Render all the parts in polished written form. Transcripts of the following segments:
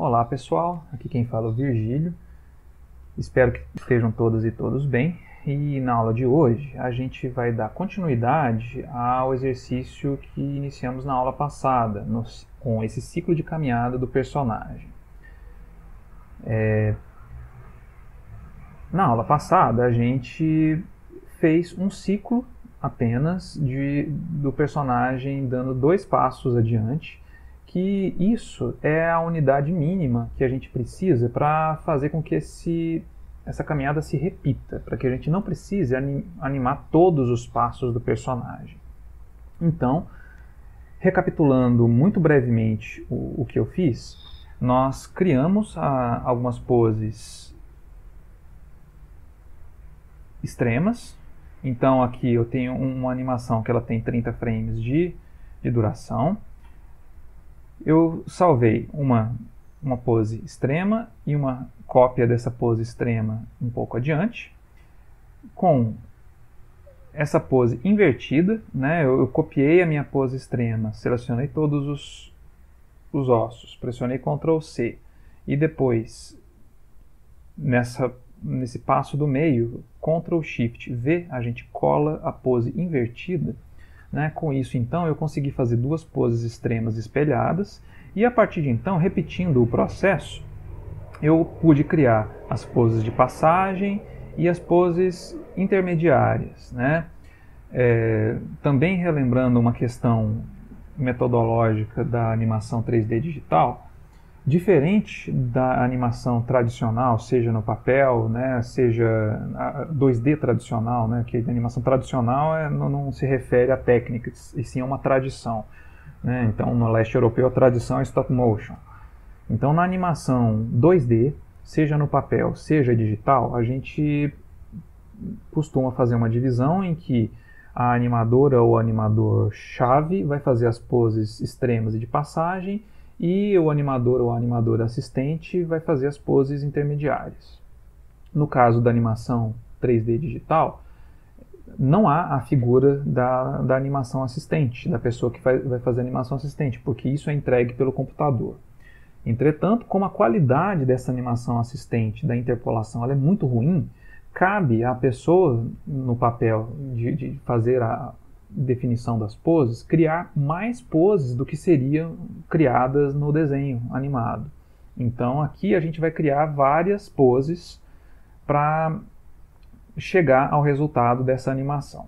Olá pessoal, aqui quem fala é o Virgílio. Espero que estejam todas e todos bem. E na aula de hoje a gente vai dar continuidade ao exercício que iniciamos na aula passada, com esse ciclo de caminhada do personagem. Na aula passada a gente fez um ciclo apenas do personagem dando 2 passos adiante, que isso é a unidade mínima que a gente precisa para fazer com que essa caminhada se repita, para que a gente não precise animar todos os passos do personagem. Então, recapitulando muito brevemente o que eu fiz, nós criamos algumas poses extremas. Então aqui eu tenho uma animação que ela tem 30 frames de duração. Eu salvei uma pose extrema e uma cópia dessa pose extrema um pouco adiante, com essa pose invertida, né? Eu copiei a minha pose extrema, selecionei todos os ossos, pressionei Ctrl C e depois nesse passo do meio, Ctrl Shift V, a gente cola a pose invertida. Com isso, então, eu consegui fazer 2 poses extremas espelhadas e, a partir de então, repetindo o processo, eu pude criar as poses de passagem e as poses intermediárias. Também relembrando uma questão metodológica da animação 3D digital, diferente da animação tradicional, seja no papel, seja a 2D tradicional, que a animação tradicional não se refere a técnicas, e sim a uma tradição. Então, no leste europeu, a tradição é stop motion. Então, na animação 2D, seja no papel, seja digital, a gente costuma fazer uma divisão em que a animadora ou animador-chave vai fazer as poses extremas e de passagem, e o animador ou animadora assistente vai fazer as poses intermediárias. No caso da animação 3D digital, não há a figura da animação assistente, da pessoa que vai fazer a animação assistente, porque isso é entregue pelo computador. Entretanto, como a qualidade dessa animação assistente, da interpolação, ela é muito ruim, cabe à pessoa no papel de fazer a definição das poses, criar mais poses do que seriam criadas no desenho animado. Então aqui a gente vai criar várias poses para chegar ao resultado dessa animação.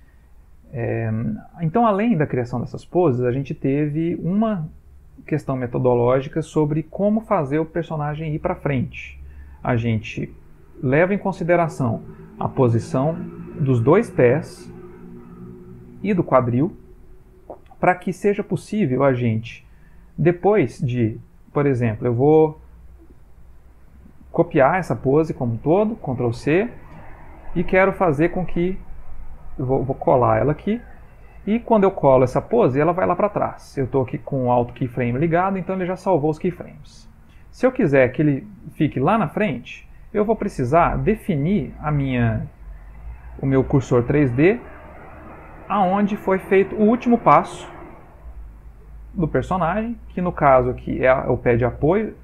Então, além da criação dessas poses, a gente teve uma questão metodológica sobre como fazer o personagem ir para frente. A gente leva em consideração a posição dos 2 pés e do quadril, para que seja possível a gente, depois de, por exemplo, eu vou copiar essa pose como um todo, Ctrl C, e quero fazer com que, eu vou colar ela aqui, e quando eu colo essa pose, ela vai lá para trás. Eu estou aqui com o Alt Keyframe ligado, então ele já salvou os keyframes. Se eu quiser que ele fique lá na frente, eu vou precisar definir o meu cursor 3D, aonde foi feito o último passo do personagem, que no caso aqui é o pé de apoio.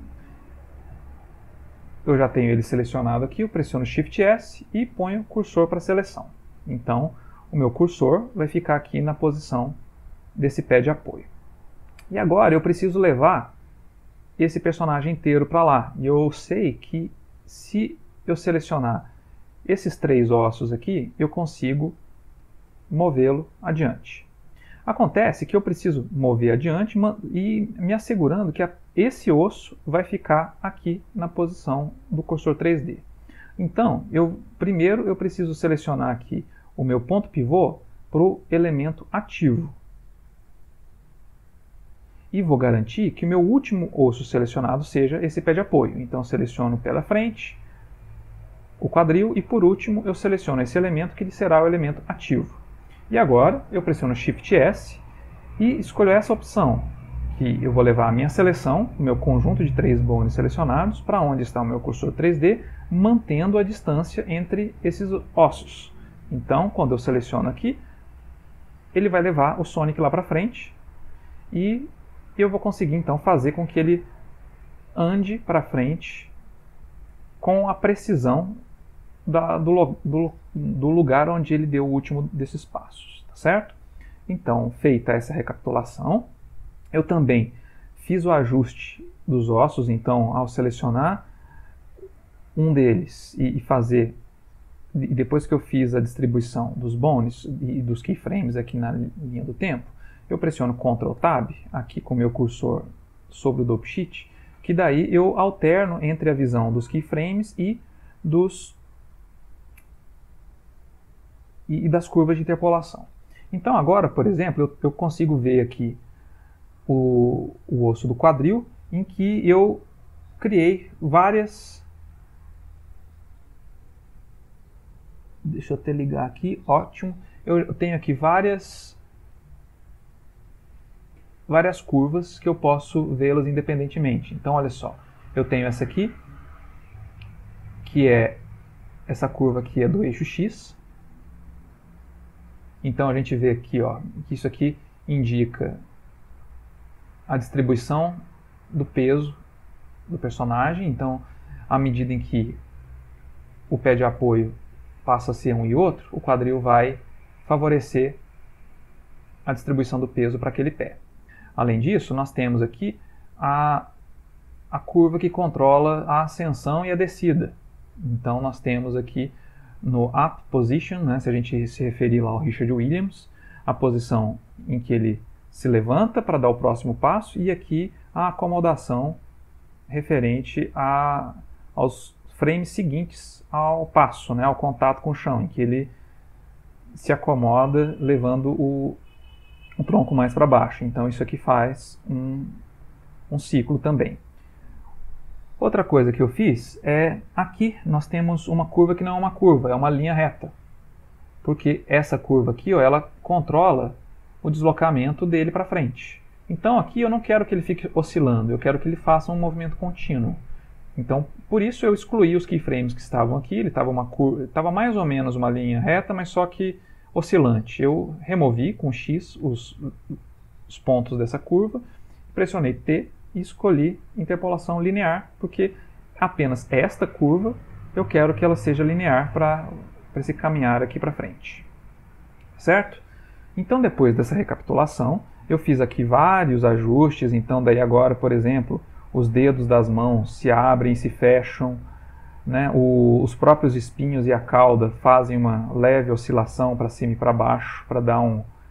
Eu já tenho ele selecionado aqui, eu pressiono Shift S e ponho o cursor para seleção. Então, o meu cursor vai ficar aqui na posição desse pé de apoio. E agora eu preciso levar esse personagem inteiro para lá. E eu sei que se eu selecionar esses 3 ossos aqui, eu consigo movê-lo adiante. Acontece que eu preciso mover adiante e me assegurando que esse osso vai ficar aqui na posição do cursor 3D. Então, primeiro eu preciso selecionar aqui o meu ponto pivô para o elemento ativo. E vou garantir que o meu último osso selecionado seja esse pé de apoio. Então, seleciono o pé da frente, o quadril e, por último, eu seleciono esse elemento que será o elemento ativo. E agora eu pressiono Shift S e escolho essa opção, que eu vou levar a minha seleção, o meu conjunto de 3 bones selecionados, para onde está o meu cursor 3D, mantendo a distância entre esses ossos. Então, quando eu seleciono aqui, ele vai levar o Sonic lá para frente e eu vou conseguir então fazer com que ele ande para frente com a precisão do lugar onde ele deu o último desses passos, tá certo? Então, feita essa recapitulação, eu também fiz o ajuste dos ossos, então, ao selecionar um deles e depois que eu fiz a distribuição dos bones e dos keyframes aqui na linha do tempo, eu pressiono Ctrl Tab aqui com o meu cursor sobre o Dope Sheet, que daí eu alterno entre a visão dos keyframes e das curvas de interpolação. Então agora, por exemplo, eu consigo ver aqui o osso do quadril, em que eu criei várias... Deixa eu até ligar aqui, ótimo. Eu tenho aqui várias curvas que eu posso vê-las independentemente. Então, olha só, eu tenho essa aqui, que é essa curva aqui é do eixo X. Então a gente vê aqui, ó, que isso aqui indica a distribuição do peso do personagem. Então, à medida em que o pé de apoio passa a ser um e outro, o quadril vai favorecer a distribuição do peso para aquele pé. Além disso, nós temos aqui a curva que controla a ascensão e a descida. Então nós temos aqui no Up Position, né, se a gente se referir lá ao Richard Williams, a posição em que ele se levanta para dar o próximo passo, e aqui a acomodação referente aos frames seguintes ao passo, né, ao contato com o chão, em que ele se acomoda levando o tronco mais para baixo. Então isso aqui faz um ciclo também. Outra coisa que eu fiz é, aqui nós temos uma curva que não é uma curva, é uma linha reta. Porque essa curva aqui, ó, ela controla o deslocamento dele para frente. Então aqui eu não quero que ele fique oscilando, eu quero que ele faça um movimento contínuo. Então, por isso eu excluí os keyframes que estavam aqui, ele estava mais ou menos uma linha reta, mas só que oscilante. Eu removi com X os pontos dessa curva, pressionei T e escolhi interpolação linear, porque apenas esta curva eu quero que ela seja linear para esse caminhar aqui para frente. Certo? Então, depois dessa recapitulação, eu fiz aqui vários ajustes. Então, daí agora, por exemplo, os dedos das mãos se abrem e se fecham, né? Os próprios espinhos e a cauda fazem uma leve oscilação para cima e para baixo, para dar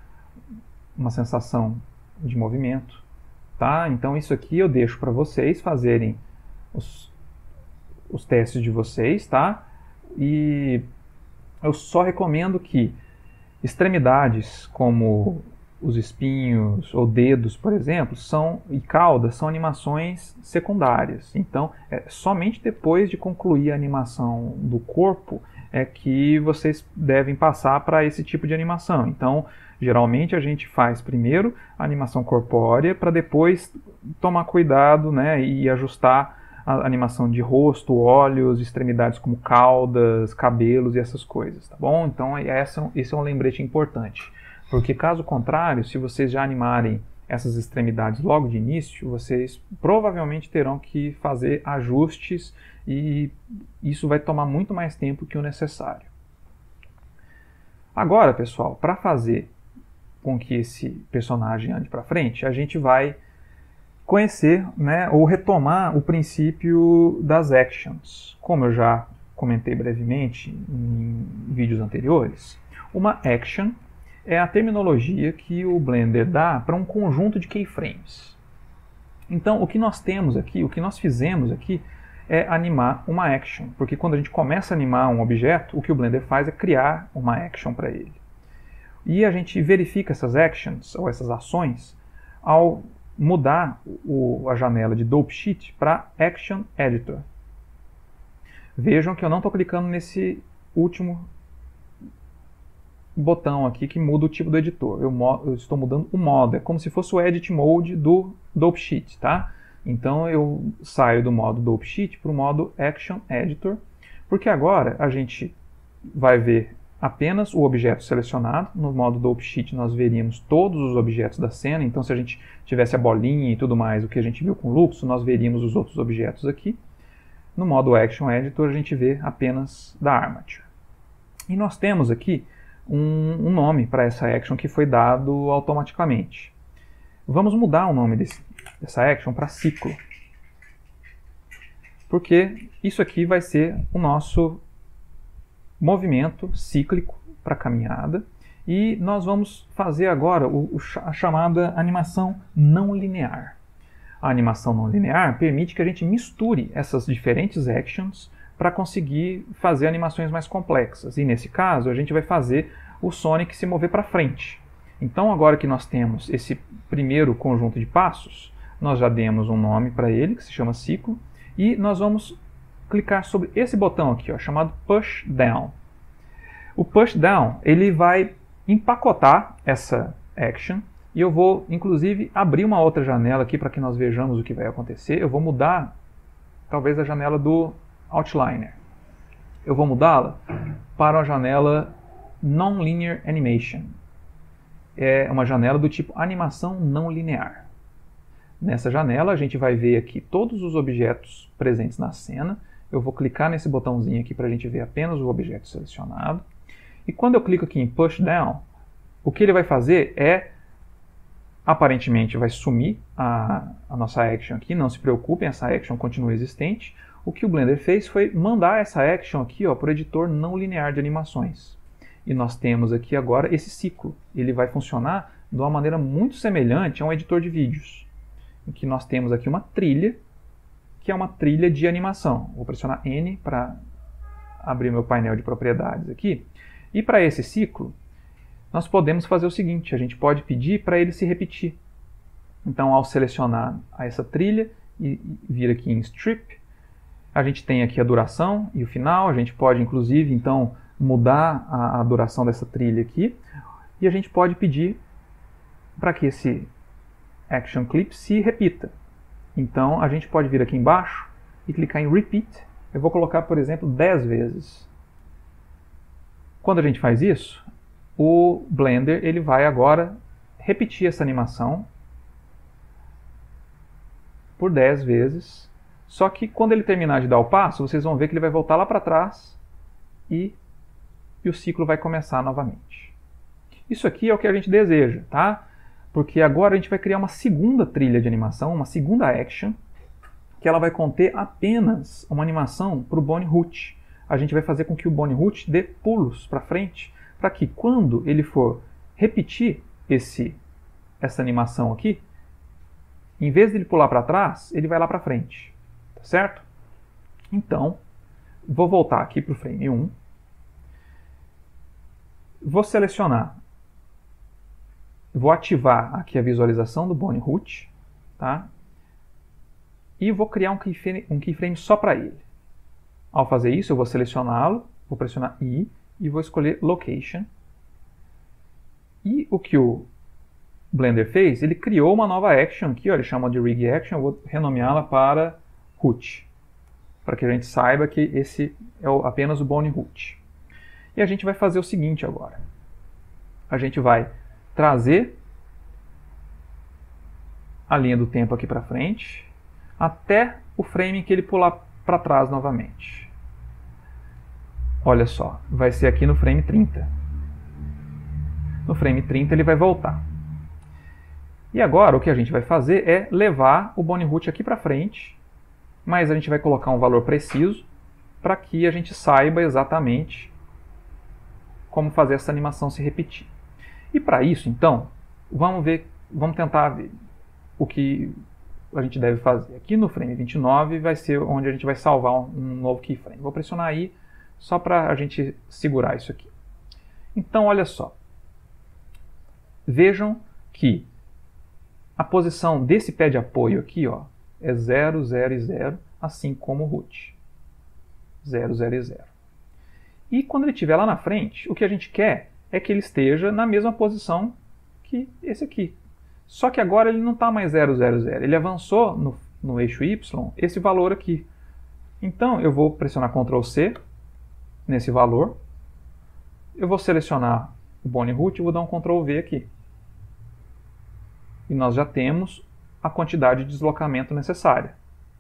uma sensação de movimento. Tá? Então isso aqui eu deixo para vocês fazerem os testes de vocês, tá? E eu só recomendo que extremidades como os espinhos ou dedos, por exemplo, e cauda são animações secundárias. Então, somente depois de concluir a animação do corpo é que vocês devem passar para esse tipo de animação. Então, geralmente a gente faz primeiro a animação corpórea para depois tomar cuidado, né, e ajustar a animação de rosto, olhos, extremidades como caudas, cabelos e essas coisas, tá bom? Então esse é um lembrete importante, porque caso contrário, se vocês já animarem essas extremidades logo de início, vocês provavelmente terão que fazer ajustes e isso vai tomar muito mais tempo que o necessário. Agora, pessoal, para fazer com que esse personagem ande para frente, a gente vai conhecer, né, ou retomar o princípio das actions. Como eu já comentei brevemente em vídeos anteriores, uma action é a terminologia que o Blender dá para um conjunto de keyframes. Então, o que nós temos aqui, o que nós fizemos aqui, é animar uma action, porque quando a gente começa a animar um objeto, o que o Blender faz é criar uma action para ele. E a gente verifica essas actions, ou essas ações, ao mudar a janela de Dope Sheet para Action Editor. Vejam que eu não estou clicando nesse último botão aqui que muda o tipo do editor. Eu estou mudando o modo, é como se fosse o Edit Mode do Dope Sheet, tá? Então eu saio do modo Dope Sheet para o modo Action Editor, porque agora a gente vai ver apenas o objeto selecionado. No modo Dope Sheet nós veríamos todos os objetos da cena, então se a gente tivesse a bolinha e tudo mais, o que a gente viu com o Luxo, nós veríamos os outros objetos aqui. No modo Action Editor a gente vê apenas da Armature. E nós temos aqui um nome para essa action que foi dado automaticamente. Vamos mudar o nome dessa action para ciclo, porque isso aqui vai ser o nosso movimento cíclico para a caminhada, e nós vamos fazer agora a chamada animação não linear. A animação não linear permite que a gente misture essas diferentes actions para conseguir fazer animações mais complexas. E nesse caso, a gente vai fazer o Sonic se mover para frente. Então, agora que nós temos esse primeiro conjunto de passos, nós já demos um nome para ele, que se chama ciclo, e nós vamos clicar sobre esse botão aqui, ó, chamado Push Down. O Push Down, ele vai empacotar essa action, e eu vou, inclusive, abrir uma outra janela aqui para que nós vejamos o que vai acontecer. Eu vou mudar, talvez, a janela do Outliner. Eu vou mudá-la para a janela Non-Linear Animation. É uma janela do tipo animação não linear. Nessa janela a gente vai ver aqui todos os objetos presentes na cena. Eu vou clicar nesse botãozinho aqui para a gente ver apenas o objeto selecionado. E quando eu clico aqui em Push Down, o que ele vai fazer é, aparentemente vai sumir a nossa action aqui. Não se preocupem, essa action continua existente. O que o Blender fez foi mandar essa action aqui para o editor não linear de animações. E nós temos aqui agora esse ciclo. Ele vai funcionar de uma maneira muito semelhante a um editor de vídeos, em que nós temos aqui uma trilha, que é uma trilha de animação. Vou pressionar N para abrir meu painel de propriedades aqui. E para esse ciclo, nós podemos fazer o seguinte, a gente pode pedir para ele se repetir. Então, ao selecionar essa trilha e vir aqui em Strip, a gente tem aqui a duração e o final. A gente pode, inclusive, então, mudar a duração dessa trilha aqui. E a gente pode pedir para que esse Action Clip se repita. Então, a gente pode vir aqui embaixo e clicar em Repeat. Eu vou colocar, por exemplo, 10 vezes. Quando a gente faz isso, o Blender ele vai agora repetir essa animação por 10 vezes. Só que quando ele terminar de dar o passo, vocês vão ver que ele vai voltar lá para trás e o ciclo vai começar novamente. Isso aqui é o que a gente deseja, tá? Porque agora a gente vai criar uma segunda trilha de animação, uma segunda action, que ela vai conter apenas uma animação para o Bonnie Root. A gente vai fazer com que o Bonnie Root dê pulos para frente, para que quando ele for repetir essa animação aqui, em vez de ele pular para trás, ele vai lá para frente. Tá certo? Então, vou voltar aqui para o frame 1. Vou selecionar, vou ativar aqui a visualização do Bonnie Root, tá? E vou criar um keyframe só para ele. Ao fazer isso, eu vou selecioná-lo, vou pressionar I e vou escolher Location. E o que o Blender fez, ele criou uma nova action aqui, ó, ele chama de Rig Action. Eu vou renomeá-la para Root, para que a gente saiba que esse é apenas o Bonnie Root. E a gente vai fazer o seguinte agora. A gente vai trazer a linha do tempo aqui para frente, até o frame que ele pular para trás novamente. Olha só, vai ser aqui no frame 30. No frame 30 ele vai voltar. E agora o que a gente vai fazer é levar o Bonnie Root aqui para frente, mas a gente vai colocar um valor preciso para que a gente saiba exatamente como fazer essa animação se repetir. E para isso, então, vamos tentar ver o que a gente deve fazer. Aqui no frame 29 vai ser onde a gente vai salvar um novo keyframe. Vou pressionar aí só para a gente segurar isso aqui. Então, olha só. Vejam que a posição desse pé de apoio aqui, ó, é 0, 0 e 0, assim como o root. 0, 0 e 0. E quando ele estiver lá na frente, o que a gente quer é que ele esteja na mesma posição que esse aqui. Só que agora ele não está mais 0, 0, 0. Ele avançou no eixo Y esse valor aqui. Então eu vou pressionar Ctrl+C nesse valor. eu vou selecionar o Bonnie Root e vou dar um Ctrl V aqui. E nós já temos a quantidade de deslocamento necessária.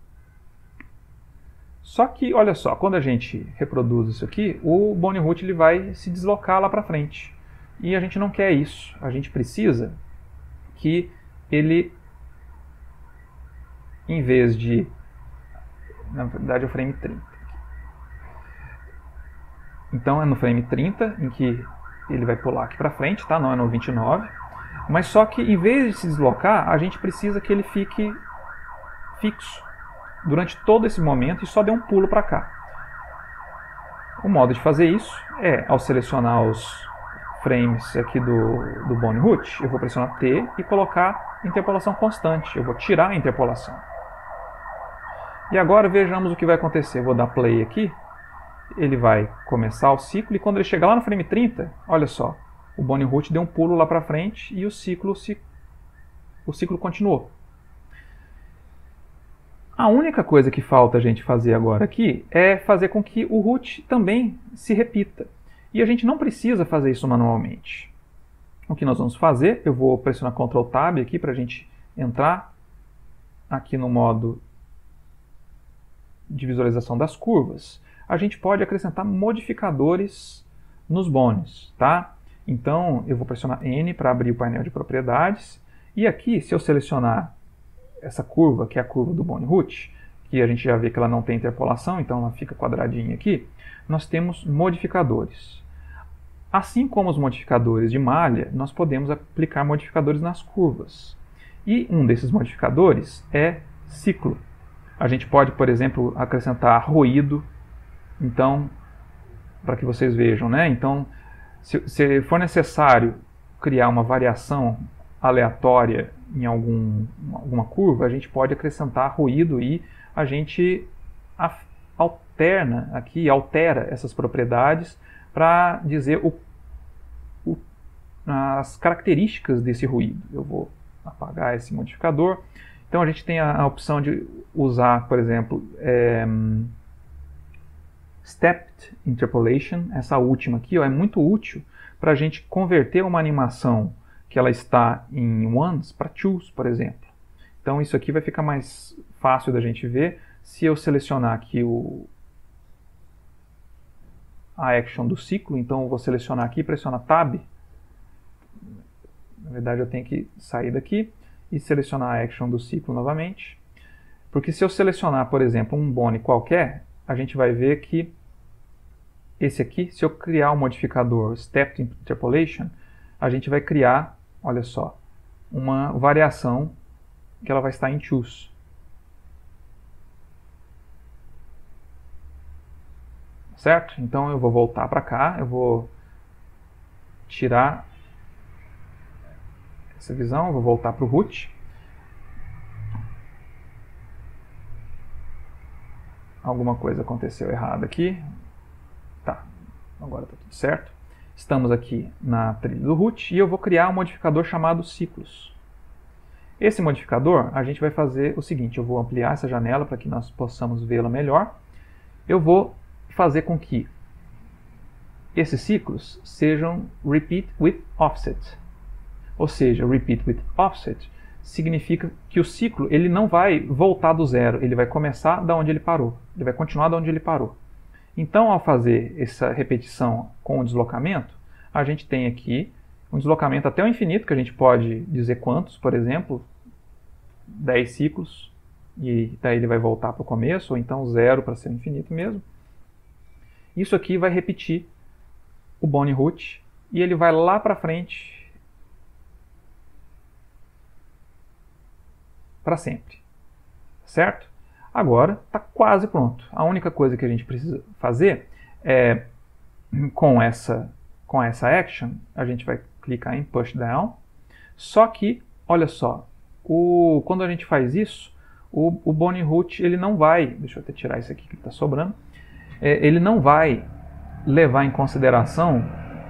Só que, olha só, quando a gente reproduz isso aqui, o Bonnie Root ele vai se deslocar lá para frente. E a gente não quer isso. A gente precisa que ele, em vez de... Na verdade é o frame 30. Então é no frame 30 em que ele vai pular aqui para frente, tá? Não é no 29. Mas só que em vez de se deslocar, a gente precisa que ele fique fixo durante todo esse momento e só dê um pulo para cá. O modo de fazer isso é, ao selecionar os frames aqui do Bonnie Root, eu vou pressionar T e colocar interpolação constante. Eu vou tirar a interpolação. E agora vejamos o que vai acontecer. Eu vou dar play aqui. Ele vai começar o ciclo e quando ele chegar lá no frame 30, olha só, o Bonnie Root deu um pulo lá para frente e o ciclo continuou. A única coisa que falta a gente fazer agora aqui é fazer com que o root também se repita. E a gente não precisa fazer isso manualmente. O que nós vamos fazer, eu vou pressionar Ctrl Tab aqui para a gente entrar aqui no modo de visualização das curvas. A gente pode acrescentar modificadores nos bônus, tá? Então eu vou pressionar N para abrir o painel de propriedades. E aqui, se eu selecionar essa curva, que é a curva do Bonnie Root, que a gente já vê que ela não tem interpolação, então ela fica quadradinha aqui, nós temos modificadores. Assim como os modificadores de malha, nós podemos aplicar modificadores nas curvas. E um desses modificadores é ciclo. A gente pode, por exemplo, acrescentar ruído, então, para que vocês vejam, né? Então, se for necessário criar uma variação aleatória em alguma curva, a gente pode acrescentar ruído e a gente altera essas propriedades para dizer as características desse ruído. Eu vou apagar esse modificador. Então a gente tem a opção de usar, por exemplo, Stepped Interpolation. Essa última aqui é muito útil para a gente converter uma animação que ela está em ones para twos, por exemplo. Então isso aqui vai ficar mais fácil da gente ver se eu selecionar aqui a action do ciclo. Então eu vou selecionar aqui, pressionar Tab. Na verdade eu tenho que sair daqui e selecionar a action do ciclo novamente. Porque se eu selecionar, por exemplo, um Bonnie qualquer, a gente vai ver que esse aqui, se eu criar um modificador Stepped Interpolation, a gente vai criar, olha só, uma variação que ela vai estar em twos. Certo? Então eu vou voltar para cá, eu vou tirar essa visão, eu vou voltar para o root. Alguma coisa aconteceu errada aqui. Tá, agora está tudo certo. Estamos aqui na trilha do root e eu vou criar um modificador chamado ciclos. Esse modificador, a gente vai fazer o seguinte, eu vou ampliar essa janela para que nós possamos vê-la melhor. Eu vou fazer com que esses ciclos sejam repeat with offset. Ou seja, repeat with offset significa que o ciclo ele não vai voltar do zero, ele vai começar da onde ele parou, ele vai continuar da onde ele parou. Então, ao fazer essa repetição com o deslocamento, a gente tem aqui um deslocamento até o infinito, que a gente pode dizer quantos, por exemplo, 10 ciclos, e daí ele vai voltar para o começo, ou então 0 para ser o infinito mesmo. Isso aqui vai repetir o Bonnie Root, e ele vai lá para frente para sempre. Certo? Agora está quase pronto. A única coisa que a gente precisa fazer é, com essa action, a gente vai clicar em Push Down. Só que, olha só, quando a gente faz isso, o Bonnie Root ele não vai, deixa eu até tirar isso aqui que está sobrando, ele não vai levar em consideração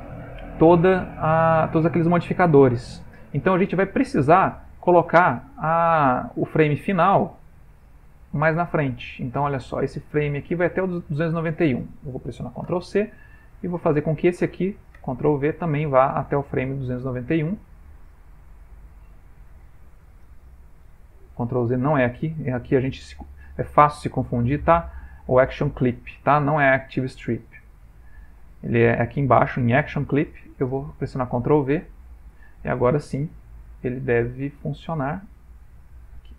todos aqueles modificadores. Então a gente vai precisar colocar o frame final mais na frente. Então olha só, esse frame aqui vai até o 291. Eu vou pressionar Ctrl C e vou fazer com que esse aqui Ctrl V, também vá até o frame 291. Ctrl Z não é aqui, aqui é fácil se confundir, tá? O Action Clip, tá? Não é Active Strip. Ele é aqui embaixo, em Action Clip, eu vou pressionar Ctrl V, e agora sim, ele deve funcionar. Aqui.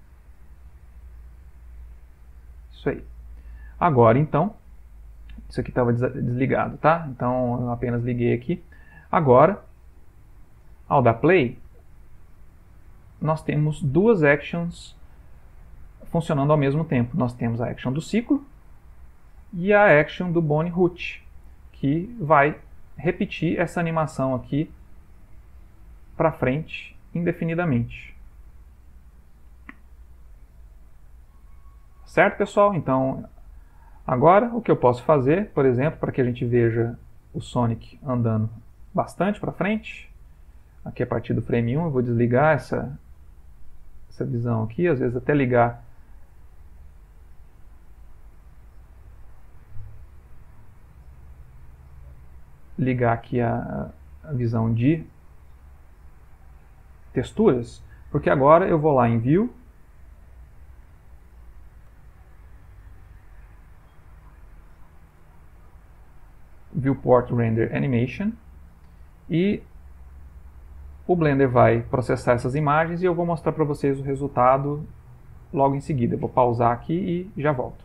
Isso aí. Agora, então, isso aqui estava desligado, tá? Então, eu apenas liguei aqui. Agora, ao dar play, nós temos duas actions funcionando ao mesmo tempo. Nós temos a action do ciclo e a action do Bone Root, que vai repetir essa animação aqui para frente indefinidamente. Certo, pessoal? Então, agora o que eu posso fazer, por exemplo, para que a gente veja o Sonic andando bastante para frente, aqui a partir do frame 1, eu vou desligar essa visão aqui, às vezes até ligar aqui a visão de texturas, porque agora eu vou lá em View, Viewport Render Animation, e o Blender vai processar essas imagens e eu vou mostrar para vocês o resultado logo em seguida. Eu vou pausar aqui e já volto.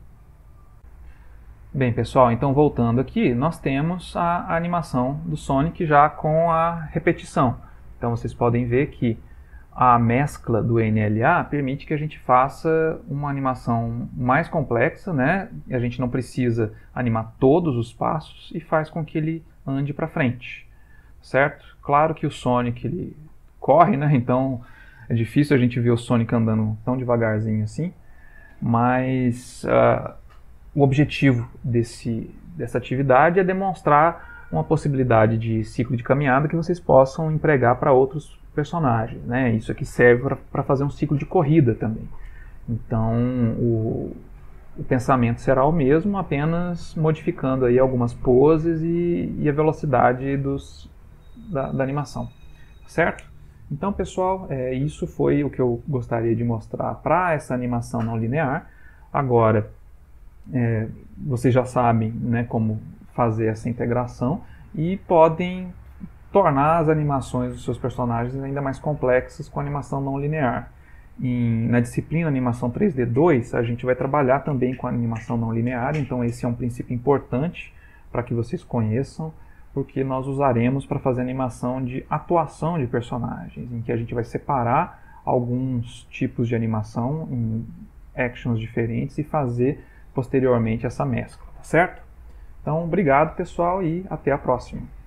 Bem, pessoal, então voltando aqui, nós temos a animação do Sonic já com a repetição. Então vocês podem ver que a mescla do NLA permite que a gente faça uma animação mais complexa, né? A gente não precisa animar todos os passos e faz com que ele ande para frente, certo? Claro que o Sonic ele corre, né? Então é difícil a gente ver o Sonic andando tão devagarzinho assim, mas o objetivo dessa atividade é demonstrar uma possibilidade de ciclo de caminhada que vocês possam empregar para outros personagens, né? Isso aqui serve para fazer um ciclo de corrida também. Então o pensamento será o mesmo, apenas modificando aí algumas poses e a velocidade da animação, certo? Então, pessoal, isso foi o que eu gostaria de mostrar para essa animação não linear. Agora, vocês já sabem, né, como fazer essa integração e podem tornar as animações dos seus personagens ainda mais complexas com animação não linear. Na disciplina Animação 3D 2, a gente vai trabalhar também com a animação não linear, então esse é um princípio importante para que vocês conheçam, porque nós usaremos para fazer animação de atuação de personagens, em que a gente vai separar alguns tipos de animação em actions diferentes e fazer posteriormente essa mescla, tá certo? Então, obrigado pessoal e até a próxima.